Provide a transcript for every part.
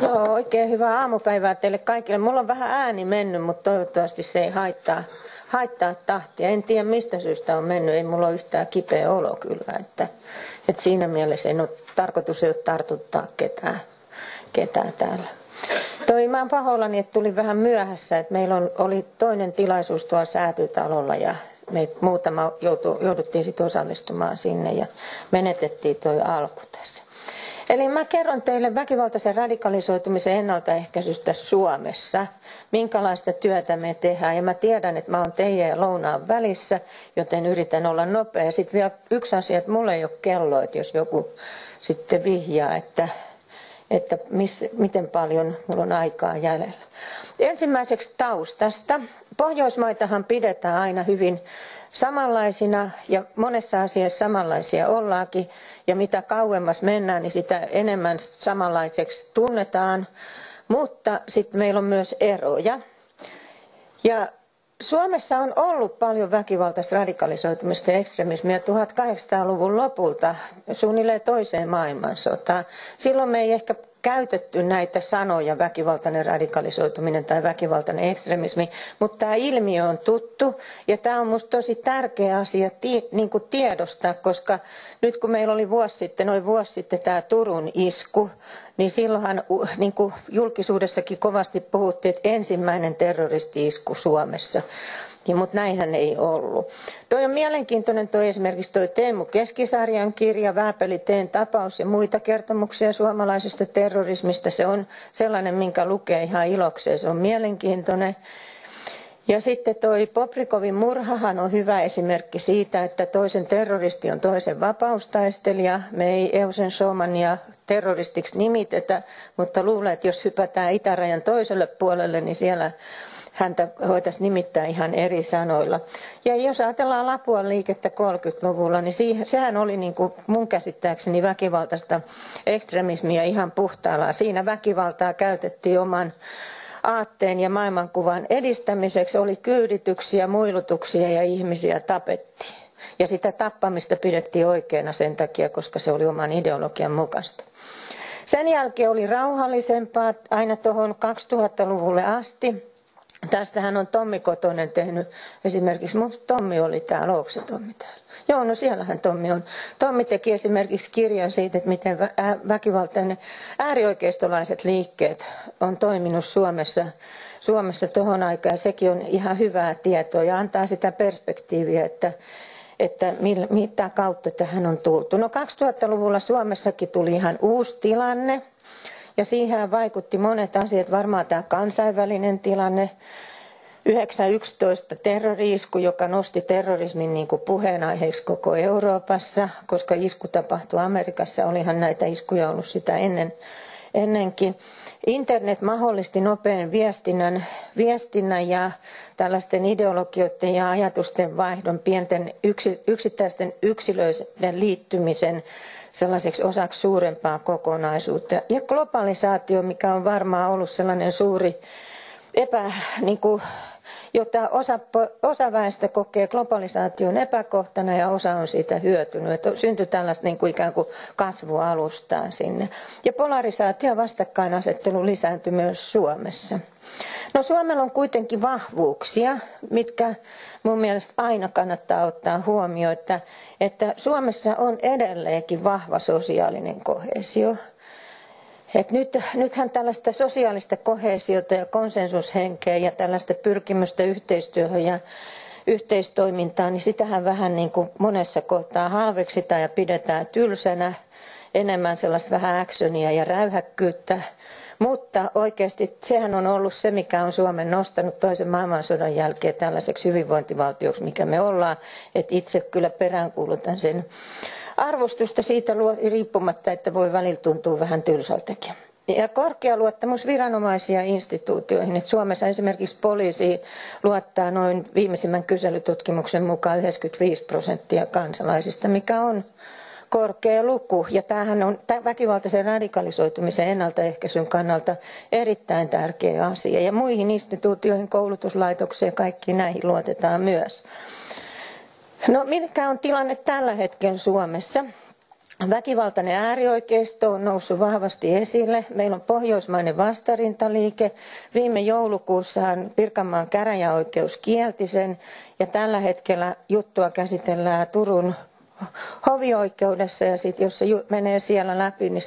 Joo, oikein hyvää aamupäivää teille kaikille. Mulla on vähän ääni mennyt, mutta toivottavasti se ei haittaa tahtia. En tiedä mistä syystä on mennyt, ei mulla ole yhtään kipeä olo kyllä. Että siinä mielessä tarkoitus ei ole tartuttaa ketään täällä. Mä oon pahoillani, että tulin vähän myöhässä, että meillä oli toinen tilaisuus tuolla Säätytalolla ja me muutama jouduttiin sitten osallistumaan sinne ja menetettiin toi alku tässä. Eli mä kerron teille väkivaltaisen radikalisoitumisen ennaltaehkäisystä Suomessa, minkälaista työtä me tehdään. Ja mä tiedän, että mä oon teidän ja lounaan välissä, joten yritän olla nopea. Sitten vielä yksi asia, että mulla ei ole kello, että jos joku sitten vihjaa, että miten paljon mulla on aikaa jäljellä. Ensimmäiseksi taustasta. Pohjoismaitahan pidetään aina hyvin samanlaisina ja monessa asiassa samanlaisia ollaankin. Ja mitä kauemmas mennään, niin sitä enemmän samanlaiseksi tunnetaan. Mutta sitten meillä on myös eroja. Ja Suomessa on ollut paljon väkivaltaista radikalisoitumista ja ekstremismiä 1800-luvun lopulta suunnilleen toiseen maailmansotaan. Silloin me ei ehkä käytetty näitä sanoja, väkivaltainen radikalisoituminen tai väkivaltainen ekstremismi, mutta tämä ilmiö on tuttu ja tämä on minusta tosi tärkeä asia tiedostaa, koska nyt kun meillä oli noin vuosi sitten tämä Turun isku, niin silloinhan julkisuudessakin kovasti puhuttiin, että ensimmäinen terroristi-isku Suomessa. Mutta näinhän ei ollut. Toi on mielenkiintoinen esimerkiksi Teemu Keskisarjan kirja Vääpeli-Teen tapaus ja muita kertomuksia suomalaisesta terrorismista. Se on sellainen, minkä lukee ihan ilokseen. Se on mielenkiintoinen. Ja sitten Bobrikovin murhahan on hyvä esimerkki siitä, että toisen terroristi on toisen vapaustaistelija. Me ei Eugen Schaumannia terroristiksi nimitetä, mutta luulen, että jos hypätään itärajan toiselle puolelle, niin siellä häntä voitaisiin nimittää ihan eri sanoilla. Ja jos ajatellaan Lapuan liikettä 30-luvulla, niin sehän oli niin kuin mun käsittääkseni väkivaltaista ekstremismiä ihan puhtaalla. Siinä väkivaltaa käytettiin oman aatteen ja maailmankuvan edistämiseksi, oli kyydityksiä, muilutuksia ja ihmisiä tapettiin. Ja sitä tappamista pidettiin oikeana sen takia, koska se oli oman ideologian mukaista. Sen jälkeen oli rauhallisempaa aina tuohon 2000-luvulle asti. Tästähän on Tommi Kotonen tehnyt, esimerkiksi Tommi oli täällä, onko se Tommi täällä? Joo, no siellähän Tommi on. Tommi teki esimerkiksi kirjan siitä, että miten väkivaltainen äärioikeistolaiset liikkeet on toiminut Suomessa tuohon aikaan. Sekin on ihan hyvää tietoa ja antaa sitä perspektiiviä, että mitä kautta tähän on tultu. No 2000-luvulla Suomessakin tuli ihan uusi tilanne. Ja siihen vaikutti monet asiat, varmaan tämä kansainvälinen tilanne, 9.11. terrori-isku, joka nosti terrorismin niin kuin puheenaiheeksi koko Euroopassa, koska isku tapahtui Amerikassa, olihan näitä iskuja ollut sitä ennenkin. Internet mahdollisti nopean viestinnän ja tällaisten ideologioiden ja ajatusten vaihdon, pienten yksittäisten yksilöiden liittymisen sellaiseksi osaksi suurempaa kokonaisuutta. Ja globalisaatio, mikä on varmaan ollut sellainen suuri jota osa väestä kokee globalisaation epäkohtana ja osa on siitä hyötynyt. Että syntyi tällaista ikään kuin kasvualustaa sinne. Ja polarisaatio ja vastakkainasettelu lisääntyi myös Suomessa. No Suomella on kuitenkin vahvuuksia, mitkä mun mielestä aina kannattaa ottaa huomioon, että Suomessa on edelleenkin vahva sosiaalinen koheesio. Nythän tällaista sosiaalista koheesiota ja konsensushenkeä ja tällaista pyrkimystä yhteistyöhön ja yhteistoimintaan, niin sitähän vähän niin kuin monessa kohtaa halveksitaan ja pidetään tylsänä, enemmän sellaista vähän actionia ja räyhäkkyyttä. Mutta oikeasti sehän on ollut se, mikä on Suomen nostanut toisen maailmansodan jälkeen tällaiseksi hyvinvointivaltioksi, mikä me ollaan. Että itse kyllä peräänkuulutan sen arvostusta siitä riippumatta, että voi välillä tuntua vähän tylsältäkin. Ja korkea luottamus viranomaisia instituutioihin. Että Suomessa esimerkiksi poliisi luottaa noin viimeisimmän kyselytutkimuksen mukaan 95% kansalaisista, mikä on korkea luku. Ja tämähän on väkivaltaisen radikalisoitumisen ennaltaehkäisyn kannalta erittäin tärkeä asia. Ja muihin instituutioihin, koulutuslaitokseen, kaikkiin näihin luotetaan myös. No mikä on tilanne tällä hetkellä Suomessa? Väkivaltainen äärioikeisto on noussut vahvasti esille. Meillä on pohjoismainen vastarintaliike. Viime joulukuussahan Pirkanmaan käräjäoikeus kielti sen ja tällä hetkellä juttua käsitellään Turun hovioikeudessa ja sitten jos se menee siellä läpi, niin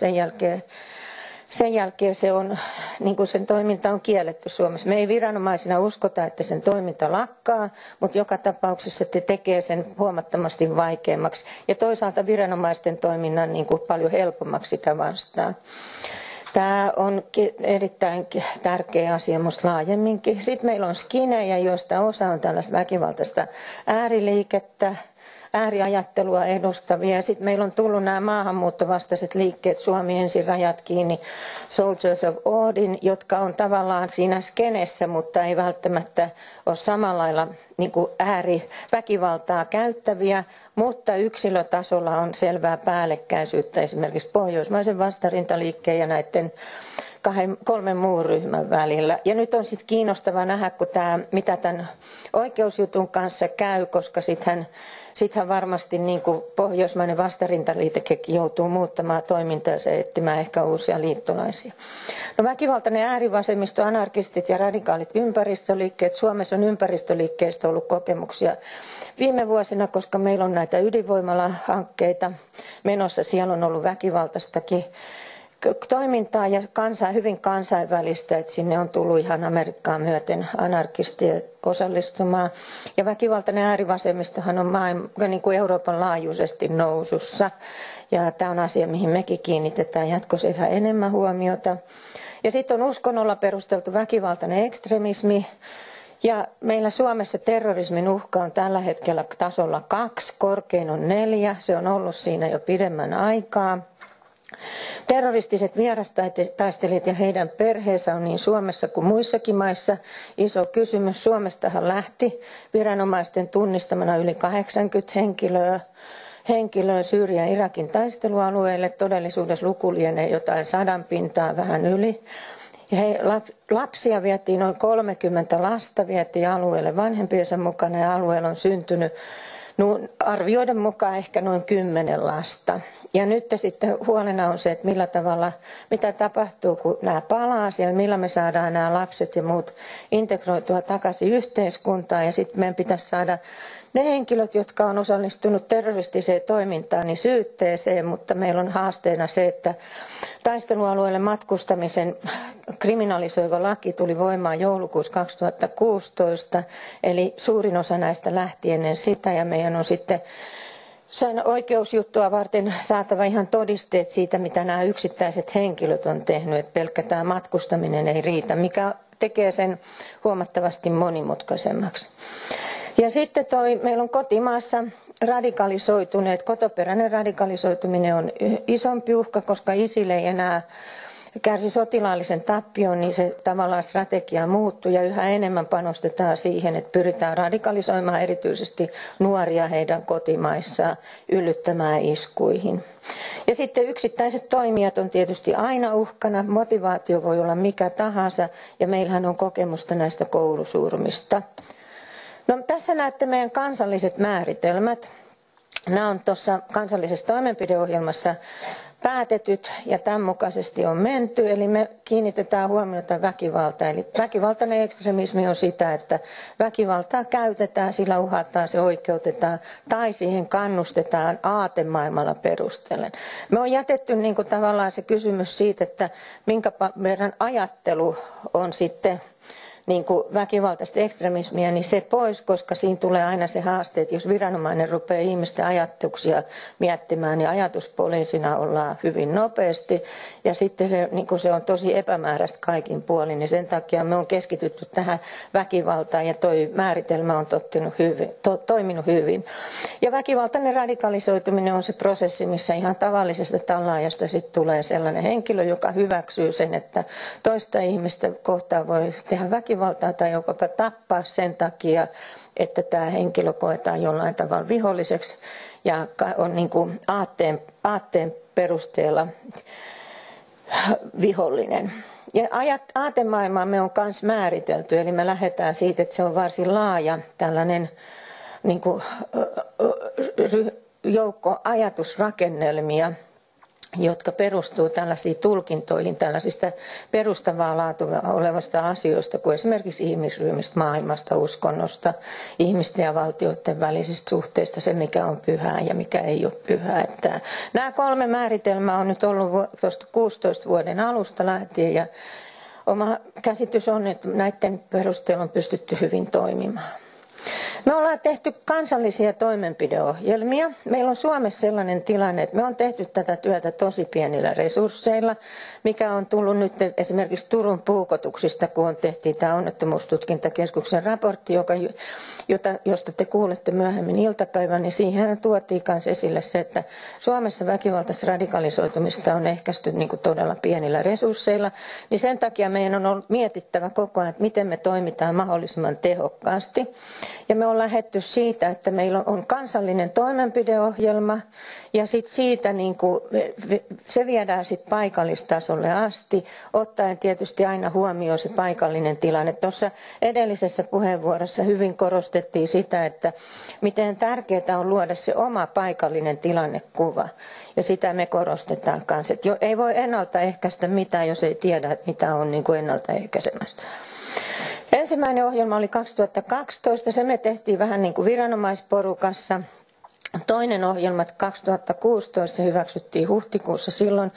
sen jälkeen se on, niin kuin sen toiminta on kielletty Suomessa. Me ei viranomaisina uskota, että sen toiminta lakkaa, mutta joka tapauksessa se tekee sen huomattavasti vaikeammaksi. Ja toisaalta viranomaisten toiminnan niin kuin paljon helpommaksi sitä vastaan. Tämä on erittäin tärkeä asia minusta laajemminkin. Sitten meillä on skinejä, joista osa on tällaista väkivaltaista ääriliikettä, ääriajattelua edustavia. Sitten meillä on tullut nämä maahanmuuttovastaiset liikkeet, Suomi ensin rajat kiinni, Soldiers of Odin, jotka on tavallaan siinä skenessä, mutta ei välttämättä ole samalla lailla niin kuin ääriväkivaltaa käyttäviä, mutta yksilötasolla on selvää päällekkäisyyttä esimerkiksi pohjoismaisen vastarintaliikkeen ja näiden kolmen muun ryhmän välillä. Ja nyt on sitten kiinnostava nähdä, kun mitä tämän oikeusjutun kanssa käy, koska sittenhän varmasti niin kuin pohjoismainen vastarintaliikekin joutuu muuttamaan toimintaansa ja etsimään ehkä uusia liittolaisia. No, väkivaltainen äärivasemmisto, anarkistit ja radikaalit ympäristöliikkeet. Suomessa on ympäristöliikkeistä ollut kokemuksia viime vuosina, koska meillä on näitä ydinvoimalahankkeita menossa. Siellä on ollut väkivaltaistakin toimintaa ja hyvin kansainvälistä, että sinne on tullut ihan Amerikkaan myöten anarkistia osallistumaan. Ja väkivaltainen äärivasemmistohan on niin kuin Euroopan laajuisesti nousussa. Ja tämä on asia, mihin mekin kiinnitetään jatkossa yhä enemmän huomiota. Ja sitten on uskonnolla perusteltu väkivaltainen ekstremismi. Ja meillä Suomessa terrorismin uhka on tällä hetkellä tasolla 2, korkein on 4. Se on ollut siinä jo pidemmän aikaa. Terroristiset vierastaistelijat ja heidän perheensä on niin Suomessa kuin muissakin maissa iso kysymys. Suomestahan lähti viranomaisten tunnistamana yli 80 henkilöä Syyrian ja Irakin taistelualueille. Todellisuudessa luku lienee jotain 100 pintaa vähän yli. Ja lapsia vietiin, noin 30 lasta vietiin alueelle vanhempiensa mukana ja alueella on syntynyt arvioiden mukaan ehkä noin 10 lasta. Ja nyt sitten huolena on se, että mitä tapahtuu, kun nämä palaa siellä, millä me saadaan nämä lapset ja muut integroitua takaisin yhteiskuntaan. Ja sitten meidän pitäisi saada ne henkilöt, jotka on osallistunut terroristiseen toimintaan, niin syytteeseen, mutta meillä on haasteena se, että taistelualueelle matkustamisen kriminalisoiva laki tuli voimaan joulukuussa 2016, eli suurin osa näistä lähti ennen sitä ja meidän on sitten sen oikeusjuttua varten saatava ihan todisteet siitä, mitä nämä yksittäiset henkilöt on tehnyt, että pelkkä tämä matkustaminen ei riitä, mikä tekee sen huomattavasti monimutkaisemmaksi. Ja sitten meillä on kotimaassa radikalisoituneet, kotoperäinen radikalisoituminen on isompi uhka, koska ISIL ei enää kärsi sotilaallisen tappion, niin se tavallaan strategia muuttuu ja yhä enemmän panostetaan siihen, että pyritään radikalisoimaan erityisesti nuoria heidän kotimaissaan yllyttämään iskuihin. Ja sitten yksittäiset toimijat on tietysti aina uhkana, motivaatio voi olla mikä tahansa ja meillähän on kokemusta näistä koulusurmista. No, tässä näette meidän kansalliset määritelmät. Nämä on tuossa kansallisessa toimenpideohjelmassa päätetyt ja tämän mukaisesti on menty. Eli me kiinnitetään huomiota väkivaltaan. Eli väkivaltainen ekstremismi on sitä, että väkivaltaa käytetään, sillä uhataan, se oikeutetaan tai siihen kannustetaan aatemaailmalla perustellen. Me on jätetty niin kuin tavallaan se kysymys siitä, että minkä verran ajattelu on sitten niin kuin väkivaltaista ekstremismiä, niin se pois, koska siinä tulee aina se haaste, että jos viranomainen rupeaa ihmisten ajatuksia miettimään, niin ajatuspoliisina ollaan hyvin nopeasti. Ja sitten se, niin kuin se on tosi epämääräistä kaikin puolin, niin sen takia me on keskitytty tähän väkivaltaan ja toi määritelmä on toiminut hyvin. Ja väkivaltainen radikalisoituminen on se prosessi, missä ihan tavallisesta tallaajasta sitten tulee sellainen henkilö, joka hyväksyy sen, että toista ihmistä kohtaan voi tehdä väkivaltaa tai jopa tappaa sen takia, että tämä henkilö koetaan jollain tavalla viholliseksi ja on niin kuin aatteen perusteella vihollinen. Ja aatemaailmaa me on myös määritelty, eli me lähdetään siitä, että se on varsin laaja tällainen niin kuin joukko ajatusrakennelmia, jotka perustuu tällaisiin tulkintoihin tällaisista perustavaa laatua olevista asioista, kuin esimerkiksi ihmisryhmistä, maailmasta, uskonnosta, ihmisten ja valtioiden välisistä suhteista, se mikä on pyhää ja mikä ei ole pyhää. Että nämä 3 määritelmää on nyt ollut tuosta 16 vuoden alusta lähtien, ja oma käsitys on, että näiden perusteella on pystytty hyvin toimimaan. Me ollaan tehty kansallisia toimenpideohjelmia. Meillä on Suomessa sellainen tilanne, että me on tehty tätä työtä tosi pienillä resursseilla, mikä on tullut nyt esimerkiksi Turun puukotuksista, kun tehtiin tämä onnettomuustutkintakeskuksen raportti, josta te kuulette myöhemmin iltapäivän, niin siihen tuotiin myös esille se, että Suomessa väkivaltaista radikalisoitumista on ehkäisty niin kuin todella pienillä resursseilla, niin sen takia meidän on ollut mietittävä koko ajan, että miten me toimitaan mahdollisimman tehokkaasti. Ja me on lähdetty siitä, että meillä on kansallinen toimenpideohjelma ja sitten siitä niin kuin, se viedään sitten paikallistasolle asti, ottaen tietysti aina huomioon se paikallinen tilanne. Tuossa edellisessä puheenvuorossa hyvin korostettiin sitä, että miten tärkeää on luoda se oma paikallinen tilannekuva. Ja sitä me korostetaan kanssa, että ei voi ennaltaehkäistä mitään, jos ei tiedä, että mitä on niin kuin ennaltaehkäisemässä. Ensimmäinen ohjelma oli 2012, se me tehtiin vähän niin kuin viranomaisporukassa. Toinen ohjelma 2016, se hyväksyttiin huhtikuussa silloin.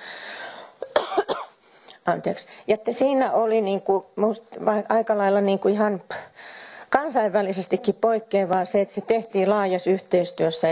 Anteeksi. Ja siinä oli niin kuin, aika lailla niin kuin ihan kansainvälisestikin poikkeavaa se, että se tehtiin laajassa yhteistyössä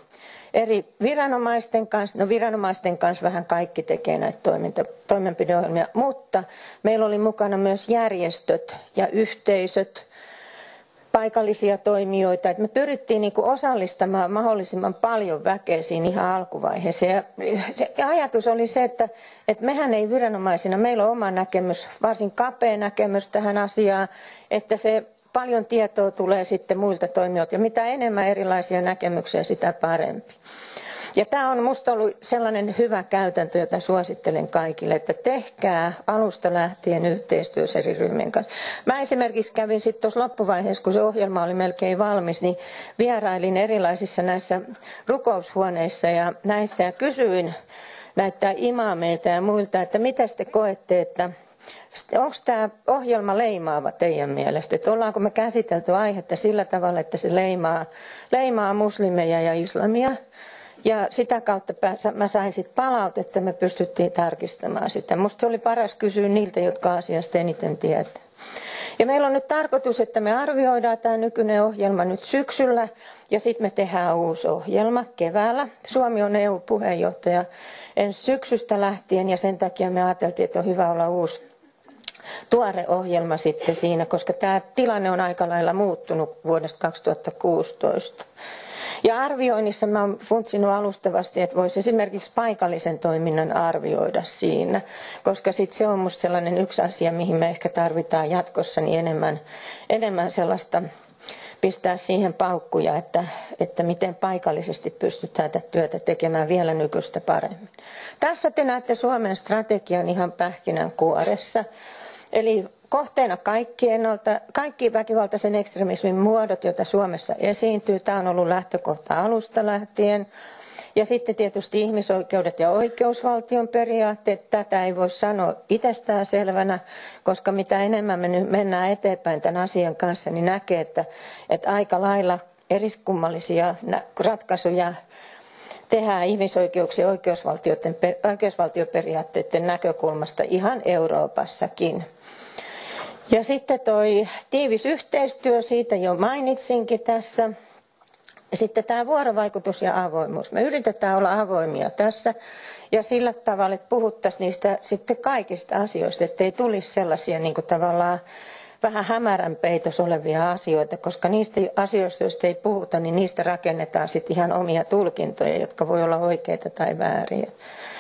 eri viranomaisten kanssa. No viranomaisten kanssa vähän kaikki tekee näitä toimenpideohjelmia, mutta meillä oli mukana myös järjestöt ja yhteisöt, paikallisia toimijoita. Että me pyrittiin niin kuin osallistamaan mahdollisimman paljon väkeä siinä ihan alkuvaiheessa. Ja se ajatus oli se, että mehän ei viranomaisina, meillä on oma näkemys, varsin kapea näkemys tähän asiaan, että se paljon tietoa tulee sitten muilta toimijoilta ja mitä enemmän erilaisia näkemyksiä, sitä parempi. Ja tämä on minusta ollut sellainen hyvä käytäntö, jota suosittelen kaikille, että tehkää alusta lähtien yhteistyössä eri ryhmien kanssa. Mä esimerkiksi kävin sitten tuossa loppuvaiheessa, kun se ohjelma oli melkein valmis, niin vierailin erilaisissa näissä rukoushuoneissa ja näissä ja kysyin näitä imaameilta ja muilta, että mitä te koette, että onko tämä ohjelma leimaava teidän mielestä? Että ollaanko me käsitelty aihetta sillä tavalla, että se leimaa muslimeja ja islamia? Ja sitä kautta mä sain sitten palautetta, että me pystyttiin tarkistamaan sitä. Musta se oli paras kysyä niiltä, jotka asiasta eniten tietää. Ja meillä on nyt tarkoitus, että me arvioidaan tämä nykyinen ohjelma nyt syksyllä ja sitten me tehdään uusi ohjelma keväällä. Suomi on EU-puheenjohtaja ensi syksystä lähtien ja sen takia me ajateltiin, että on hyvä olla uusi tuore ohjelma sitten siinä, koska tämä tilanne on aika lailla muuttunut vuodesta 2016. Ja arvioinnissa mä oon funtsinut alustavasti, että voisi esimerkiksi paikallisen toiminnan arvioida siinä, koska sitten se on musta sellainen yksi asia, mihin me ehkä tarvitaan jatkossa niin enemmän sellaista pistää siihen paukkuja, että miten paikallisesti pystytään tätä työtä tekemään vielä nykyistä paremmin. Tässä te näette Suomen strategian ihan pähkinänkuoressa. Eli kohteena kaikki väkivaltaisen ekstremismin muodot, joita Suomessa esiintyy. Tämä on ollut lähtökohta alusta lähtien. Ja sitten tietysti ihmisoikeudet ja oikeusvaltion periaatteet. Tätä ei voi sanoa itsestään selvänä, koska mitä enemmän me nyt mennään eteenpäin tämän asian kanssa, niin näkee, että aika lailla eriskummallisia ratkaisuja tehdään ihmisoikeuksien ja oikeusvaltioperiaatteiden näkökulmasta ihan Euroopassakin. Ja sitten toi tiivis yhteistyö, siitä jo mainitsinkin tässä. Sitten tämä vuorovaikutus ja avoimuus. Me yritetään olla avoimia tässä ja sillä tavalla, että puhuttaisiin niistä sitten kaikista asioista, ettei tulisi sellaisia niin kuin tavallaan vähän hämärän peitossa olevia asioita, koska niistä asioista, joista ei puhuta, niin niistä rakennetaan sitten ihan omia tulkintoja, jotka voi olla oikeita tai vääriä.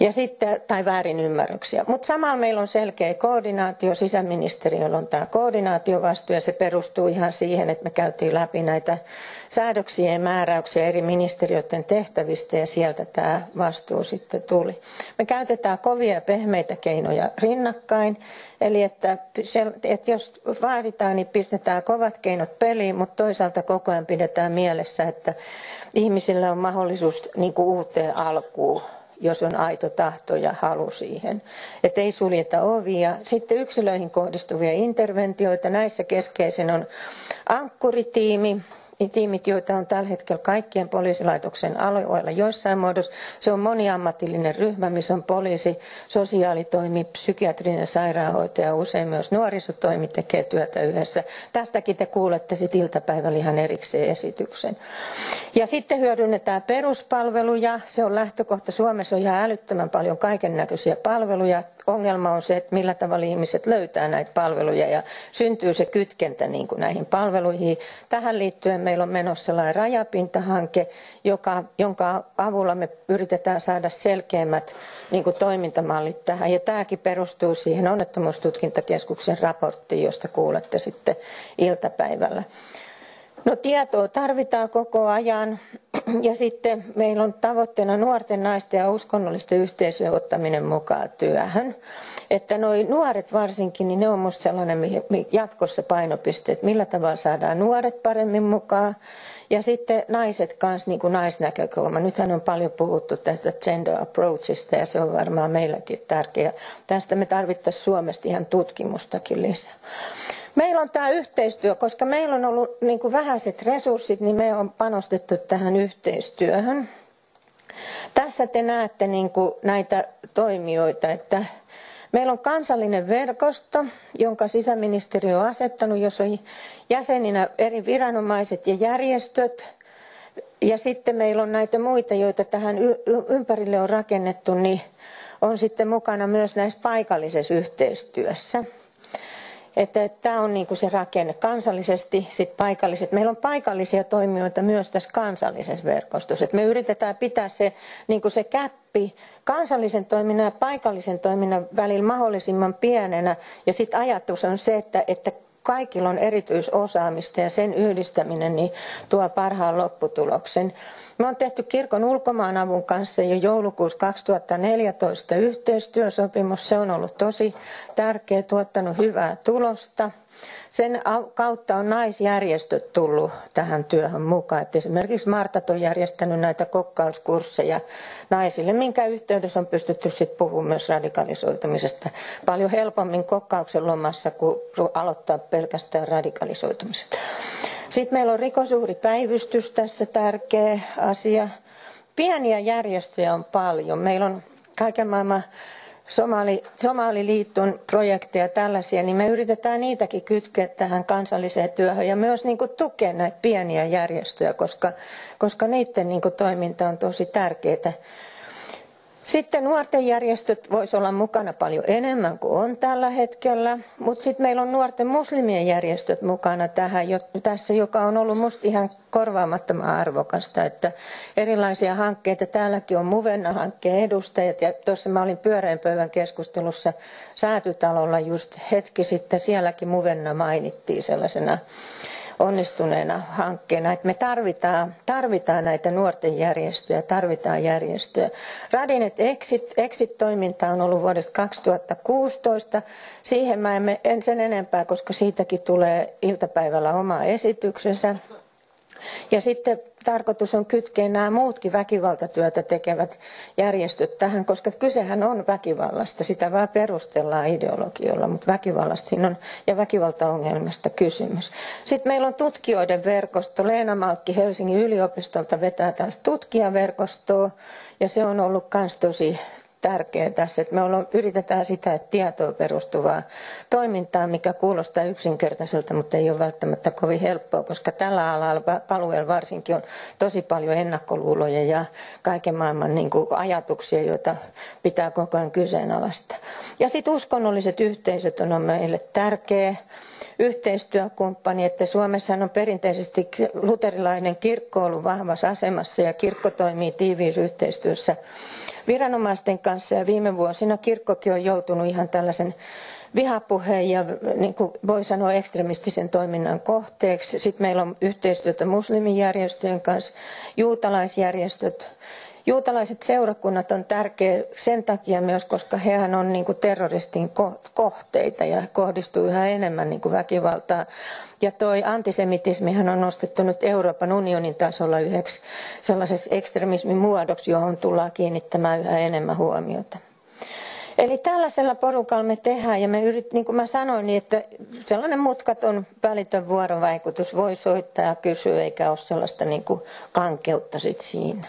Ja sitten, tai väärinymmärryksiä. Mutta samalla meillä on selkeä koordinaatio, sisäministeriöllä on tämä koordinaatiovastuu ja se perustuu ihan siihen, että me käytiin läpi näitä säädöksiä ja määräyksiä eri ministeriöiden tehtävistä ja sieltä tämä vastuu sitten tuli. Me käytetään kovia ja pehmeitä keinoja rinnakkain, eli että jos vaaditaan, niin pistetään kovat keinot peliin, mutta toisaalta koko ajan pidetään mielessä, että ihmisillä on mahdollisuus niin kuin uuteen alkuun, jos on aito tahto ja halu siihen. Että ei suljeta ovia. Sitten yksilöihin kohdistuvia interventioita. Näissä keskeisen on ankkuritiimi. Tiimit, joita on tällä hetkellä kaikkien poliisilaitoksen alueilla joissain muodossa. Se on moniammatillinen ryhmä, missä on poliisi, sosiaalitoimi, psykiatrinen sairaanhoitaja, usein myös nuorisotoimi tekee työtä yhdessä. Tästäkin te kuulette sitten iltapäivällä ihan erikseen esityksen. Ja sitten hyödynnetään peruspalveluja. Se on lähtökohta. Suomessa on ihan älyttömän paljon kaiken näköisiä palveluja. Ongelma on se, että millä tavalla ihmiset löytää näitä palveluja ja syntyy se kytkentä niin kuin näihin palveluihin. Tähän liittyen meillä on menossa sellainen rajapintahanke, jonka avulla me yritetään saada selkeämmät niin kuin toimintamallit tähän. Ja tämäkin perustuu siihen Onnettomuustutkintakeskuksen raporttiin, josta kuulette sitten iltapäivällä. No tietoa tarvitaan koko ajan ja sitten meillä on tavoitteena nuorten, naisten ja uskonnollisten yhteisöjen ottaminen mukaan työhön. Että noi nuoret varsinkin, niin ne on musta sellainen jatkossa painopiste, että millä tavalla saadaan nuoret paremmin mukaan. Ja sitten naiset kanssa niin kuin naisnäkökulma. Nythän on paljon puhuttu tästä gender approachista ja se on varmaan meilläkin tärkeä. Tästä me tarvittaisiin Suomesta ihan tutkimustakin lisää. Meillä on tämä yhteistyö, koska meillä on ollut niin kuin vähäiset resurssit, niin me on panostettu tähän yhteistyöhön. Tässä te näette niin kuin näitä toimijoita, että meillä on kansallinen verkosto, jonka sisäministeriö on asettanut, jossa on jäseninä eri viranomaiset ja järjestöt. Ja sitten meillä on näitä muita, joita tähän ympärille on rakennettu, niin on sitten mukana myös näissä paikallisessa yhteistyössä. Että tämä on niin kuin se rakenne kansallisesti, sitten paikalliset. Meillä on paikallisia toimijoita myös tässä kansallisessa verkostossa. Että me yritetään pitää se, niin kuin se käppi kansallisen toiminnan ja paikallisen toiminnan välillä mahdollisimman pienenä. Ja sitten ajatus on se, että kaikilla on erityisosaamista ja sen yhdistäminen niin tuo parhaan lopputuloksen. Me on tehty kirkon ulkomaanavun kanssa jo joulukuussa 2014 yhteistyösopimus. Se on ollut tosi tärkeä, tuottanut hyvää tulosta. Sen kautta on naisjärjestöt tullut tähän työhön mukaan. Että esimerkiksi Martat on järjestänyt näitä kokkauskursseja naisille, minkä yhteydessä on pystytty sitten puhumaan myös radikalisoitumisesta paljon helpommin kokkauksen lomassa kuin aloittaa pelkästään radikalisoitumisesta. Sitten meillä on rikosuhripäivystys tässä tärkeä asia. Pieniä järjestöjä on paljon. Meillä on kaiken maailman Somaliliiton projekteja tällaisia, niin me yritetään niitäkin kytkeä tähän kansalliseen työhön ja myös niin kuin tukea näitä pieniä järjestöjä, koska niiden niin kuin toiminta on tosi tärkeää. Sitten nuorten järjestöt voisi olla mukana paljon enemmän kuin on tällä hetkellä, mutta sitten meillä on nuorten muslimien järjestöt mukana tässä, joka on ollut musta ihan korvaamattoman arvokasta, että erilaisia hankkeita, täälläkin on Muvenna-hankkeen edustajat ja tuossa mä olin pyöreän pöydän keskustelussa Säätytalolla just hetki sitten, sielläkin Muvenna mainittiin sellaisena onnistuneena hankkeena, että me tarvitaan näitä nuorten järjestöjä, tarvitaan järjestöjä. Radinet Exit-toiminta on ollut vuodesta 2016. Siihen mä en sen enempää, koska siitäkin tulee iltapäivällä oma esityksensä. Ja sitten tarkoitus on kytkeä nämä muutkin väkivaltatyötä tekevät järjestöt tähän, koska kysehän on väkivallasta. Sitä vaan perustellaan ideologiolla, mutta väkivallasta siinä on ja väkivaltaongelmasta kysymys. Sitten meillä on tutkijoiden verkosto. Leena Malkki Helsingin yliopistolta vetää tällaista tutkijaverkostoa ja se on ollut myös tosi tärkeää tässä, että me yritetään sitä että tietoon perustuvaa toimintaa, mikä kuulostaa yksinkertaiselta, mutta ei ole välttämättä kovin helppoa, koska tällä alueella varsinkin on tosi paljon ennakkoluuloja ja kaiken maailman niin kuin ajatuksia, joita pitää koko ajan kyseenalaistaa. Ja sitten uskonnolliset yhteisöt on meille tärkeä yhteistyökumppani, että Suomessa on perinteisesti luterilainen kirkko ollut vahvassa asemassa ja kirkko toimii tiiviissä yhteistyössä viranomaisten kanssa ja viime vuosina kirkkokin on joutunut ihan tällaisen vihapuheen ja niin kuin voi sanoa ekstremistisen toiminnan kohteeksi. Sitten meillä on yhteistyötä muslimijärjestöjen kanssa, juutalaisjärjestöt. Juutalaiset seurakunnat on tärkeä sen takia myös, koska hehän on niin kuin terroristin kohteita ja kohdistuu yhä enemmän niin kuin väkivaltaa. Ja toi antisemitismihän on nostettu nyt Euroopan unionin tasolla yhdeksi sellaiseksi ekstremismin muodoksi, johon tullaan kiinnittämään yhä enemmän huomiota. Eli tällaisella porukalla me tehdään ja me niin kuin mä sanoin, niin että sellainen mutkaton välitön vuorovaikutus voi soittaa ja kysyä eikä ole sellaista niin kuin kankeutta sit siinä.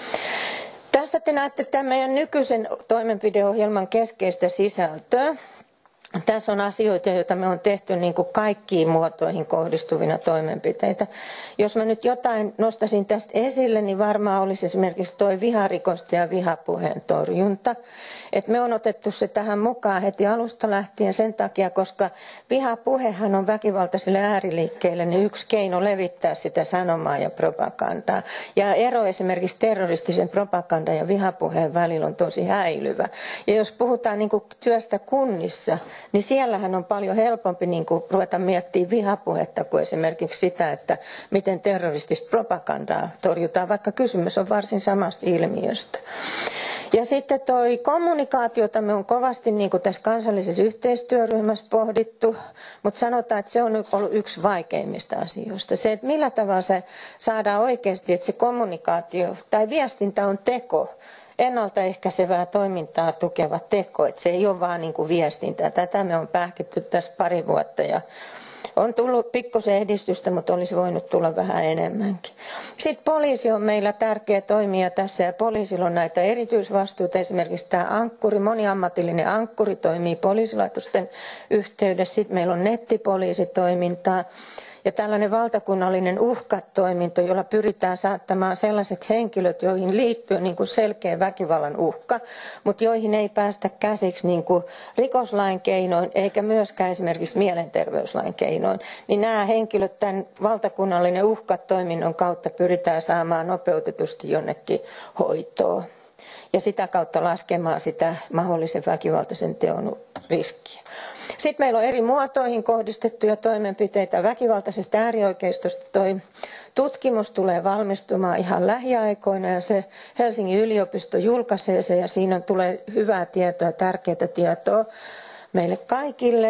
Tässä te näette tämän meidän nykyisen toimenpideohjelman keskeistä sisältöä. Tässä on asioita, joita me on tehty niin kuin kaikkiin muotoihin kohdistuvina toimenpiteitä. Jos mä nyt jotain nostaisin tästä esille, niin varmaan olisi esimerkiksi tuo viharikosta ja vihapuheen torjunta. Et me on otettu se tähän mukaan heti alusta lähtien sen takia, koska vihapuhehan on väkivaltaisille ääriliikkeille niin yksi keino levittää sitä sanomaa ja propagandaa. Ja ero esimerkiksi terroristisen propagandan ja vihapuheen välillä on tosi häilyvä. Ja jos puhutaan niin kuin työstä kunnissa, niin siellähän on paljon helpompi niin kuin ruveta miettimään vihapuhetta kuin esimerkiksi sitä, että miten terroristista propagandaa torjutaan, vaikka kysymys on varsin samasta ilmiöstä. Ja sitten toi kommunikaatiota me on kovasti niin kuin tässä kansallisessa yhteistyöryhmässä pohdittu, mutta sanotaan, että se on ollut yksi vaikeimmista asioista. Se, että millä tavalla se saadaan oikeasti, että se kommunikaatio tai viestintä on teko, ennaltaehkäisevää toimintaa tukeva teko, että se ei ole vaan niin kuin viestintää. Tätä me on pähkitty tässä pari vuotta ja on tullut pikkusen edistystä, mutta olisi voinut tulla vähän enemmänkin. Sitten poliisi on meillä tärkeä toimija tässä ja poliisilla on näitä erityisvastuuta. Esimerkiksi tämä ankkuri, moniammatillinen ankkuri toimii poliisilaitosten yhteydessä. Sitten meillä on nettipoliisitoimintaa. Ja tällainen valtakunnallinen uhkatoiminto, jolla pyritään saattamaan sellaiset henkilöt, joihin liittyy niin kuin selkeä väkivallan uhka, mutta joihin ei päästä käsiksi niin kuin rikoslain keinoin eikä myöskään esimerkiksi mielenterveyslain keinoin. Niin nämä henkilöt tämän valtakunnallinen uhkatoiminnon kautta pyritään saamaan nopeutetusti jonnekin hoitoon. Ja sitä kautta laskemaan sitä mahdollisen väkivaltaisen teon riskiä. Sitten meillä on eri muotoihin kohdistettuja toimenpiteitä. Väkivaltaisesta äärioikeistosta toi tutkimus tulee valmistumaan ihan lähiaikoina ja se Helsingin yliopisto julkaisee se ja siinä tulee hyvää tietoa, tärkeää tietoa meille kaikille.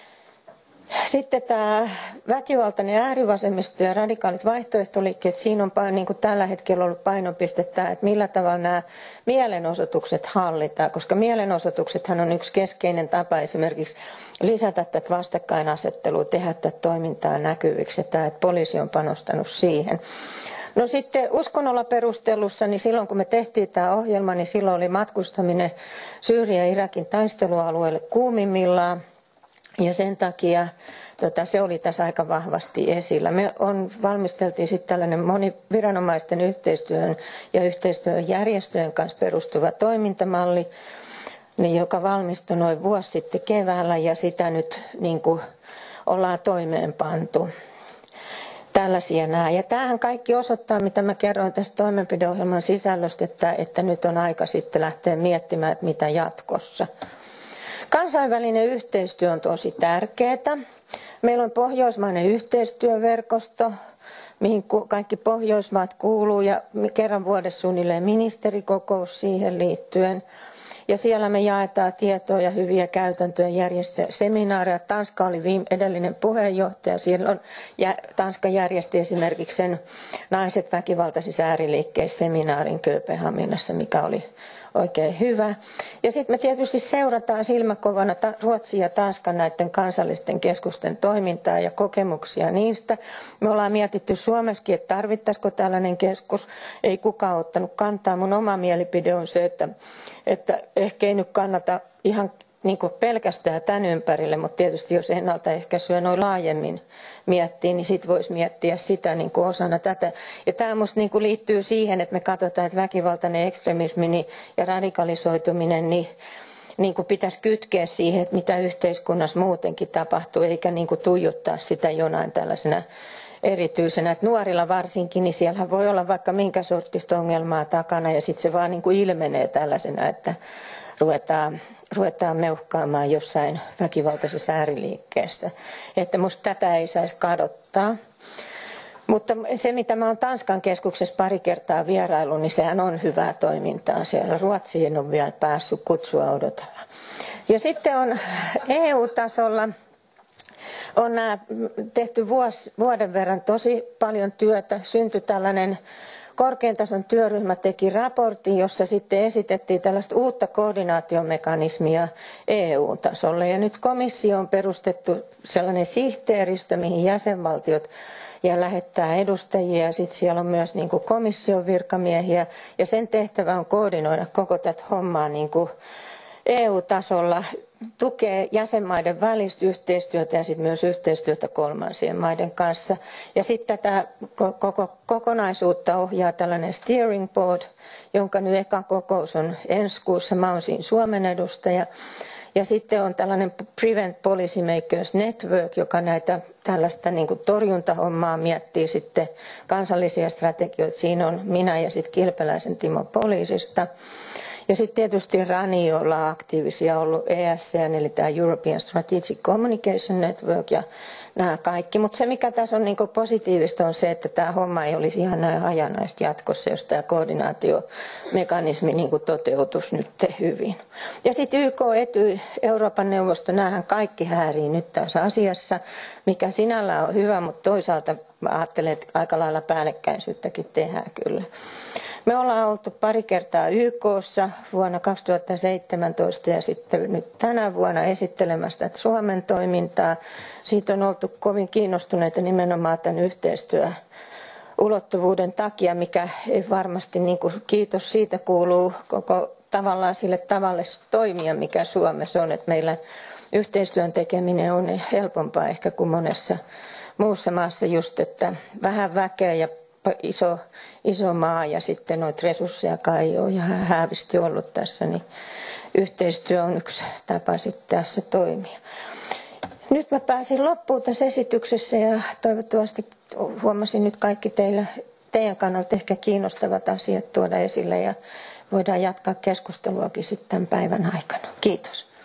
Sitten tämä väkivaltainen äärivasemmisto ja radikaalit vaihtoehtoliikkeet, siinä on niin kuin tällä hetkellä ollut painopiste tämä, että millä tavalla nämä mielenosoitukset hallitaan, koska mielenosoituksethan on yksi keskeinen tapa esimerkiksi lisätä tätä vastakkainasettelua, tehdä tätä toimintaa näkyviksi, että poliisi on panostanut siihen. No sitten uskonnolla perustelussa, niin silloin kun me tehtiin tämä ohjelma, niin silloin oli matkustaminen Syyrian ja Irakin taistelualueelle kuumimmillaan. Ja sen takia se oli tässä aika vahvasti esillä. Me valmisteltiin sitten tällainen moniviranomaisten yhteistyön ja yhteistyön järjestöjen kanssa perustuva toimintamalli, joka valmistui noin vuosi sitten keväällä ja sitä nyt niin kuin ollaan toimeenpantu. Tällaisia nämä. Ja tämähän kaikki osoittaa, mitä mä kerroin tästä toimenpideohjelman sisällöstä, että nyt on aika sitten lähteä miettimään, että mitä jatkossa. Kansainvälinen yhteistyö on tosi tärkeää. Meillä on pohjoismainen yhteistyöverkosto, mihin kaikki Pohjoismaat kuuluu ja kerran vuodessa suunnilleen ministerikokous siihen liittyen. Ja siellä me jaetaan tietoa ja hyviä käytäntöjä, järjestää seminaareja. Tanska oli edellinen puheenjohtaja. Silloin Tanska järjesti esimerkiksi sen naiset väkivaltaisissa ääriliikkeissä seminaarin Kööpenhaminassa, mikä oli oikein hyvä. Ja sitten me tietysti seurataan silmäkovana Ruotsin ja Tanskan näiden kansallisten keskusten toimintaa ja kokemuksia niistä. Me ollaan mietitty Suomessakin, että tarvittaisiko tällainen keskus. Ei kukaan ottanut kantaa. Mun oma mielipide on se, että ehkä ei nyt kannata ihan niin kuin pelkästään tämän ympärille, mutta tietysti jos ennaltaehkäisyä noin laajemmin miettii, niin sitten voisi miettiä sitä niin kuin osana tätä. Ja tämä musta niin kuin liittyy siihen, että me katsotaan, että väkivaltainen ekstremismi ja radikalisoituminen niin kuin pitäisi kytkeä siihen, että mitä yhteiskunnassa muutenkin tapahtuu, eikä niin kuin tuijottaa sitä jonain tällaisena erityisenä. Että nuorilla varsinkin, niin siellä voi olla vaikka minkä sortista ongelmaa takana ja sitten se vaan niin kuin ilmenee tällaisena, että ruvetaan meuhkaamaan jossain väkivaltaisessa ääriliikkeessä. Että musta tätä ei saisi kadottaa. Mutta se, mitä mä oon Tanskan keskuksessa pari kertaa vierailu, niin sehän on hyvää toimintaa siellä. Ruotsiin on vielä päässyt, kutsua odotella. Ja sitten on EU-tasolla on tehty vuoden verran tosi paljon työtä. Syntyi tällainen korkean tason työryhmä teki raportin, jossa sitten esitettiin tällaista uutta koordinaatiomekanismia EU-tasolle. Ja nyt komissio on perustettu sellainen sihteeristö, mihin jäsenvaltiot ja lähettää edustajia. Ja sitten siellä on myös niin kuin komission virkamiehiä. Ja sen tehtävä on koordinoida koko tätä hommaa niin kuin EU-tasolla, tukee jäsenmaiden välistä yhteistyötä ja sitten myös yhteistyötä kolmansien maiden kanssa. Ja sitten tätä koko kokonaisuutta ohjaa tällainen steering board, jonka nyt eka kokous on ensi kuussa. Mä oon siinä Suomen edustaja. Ja sitten on tällainen Prevent Policymakers Network, joka näitä tällaista niin kuin torjuntahommaa miettii sitten kansallisia strategioita. Siinä on minä ja sitten Kilpeläisen Timo poliisista. Ja sitten tietysti RANI, jolla on aktiivisia ollut ESN, eli tämä European Strategic Communication Network ja nämä kaikki. Mutta se, mikä tässä on niin positiivista, on se, että tämä homma ei olisi ihan näin hajanaista jatkossa, jos tämä koordinaatiomekanismi niin toteutuisi nyt hyvin. Ja sitten YK, Etyj, Euroopan neuvosto, näähän kaikki häärii nyt tässä asiassa, mikä sinällään on hyvä, mutta toisaalta ajattelen, että aika lailla päällekkäisyyttäkin tehdään kyllä. Me ollaan oltu pari kertaa YK:ssa vuonna 2017 ja sitten nyt tänä vuonna esittelemässä Suomen toimintaa. Siitä on oltu kovin kiinnostuneita nimenomaan tämän yhteistyöulottuvuuden takia, mikä ei varmasti, niin kuin, kiitos siitä kuuluu koko tavallaan sille tavalle toimia, mikä Suomessa on. Että meillä yhteistyön tekeminen on helpompaa ehkä kuin monessa muussa maassa just, että vähän väkeä ja iso maa ja sitten noita resurssejakaan ei ole ihan häävisti ollut tässä, niin yhteistyö on yksi tapa sitten tässä toimia. Nyt mä pääsin loppuun tässä esityksessä ja toivottavasti huomasin nyt kaikki teidän kannalta ehkä kiinnostavat asiat tuoda esille ja voidaan jatkaa keskusteluakin sitten tämän päivän aikana. Kiitos.